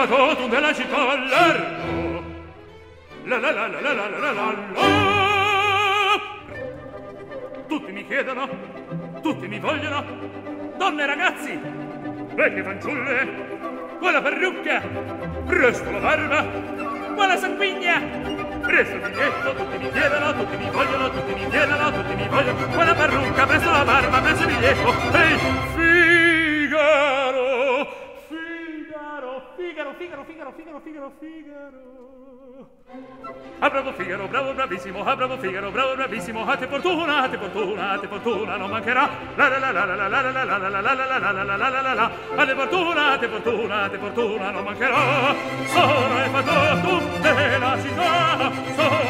fatotum della città largo. La la la la la la la la la. Tutti mi chiedono, tutti mi vogliono, donne e ragazzi, vecchie fanciulle, quella parrucca, presto la barba, quella sanguigna, presto il biglietto, tutti mi chiedono, tutti mi vogliono, tutti mi chiedono, tutti mi vogliono, quella parrucca, presto la barba, presto il biglietto, ehi, Figaro, Figaro, Figaro, Figaro, Figaro, Figaro, Figaro, Figaro. Ah, bravo Figaro, bravo, bravissimo, ah, bravo Figaro, bravo, bravissimo, a te fortuna, a te fortuna, a te fortuna, non mancherà. La la la la la la la la la la la la la la la la la la la la. A te fortuna, a te fortuna, a te fortuna, non mancherà. Sono il fatto della città, sono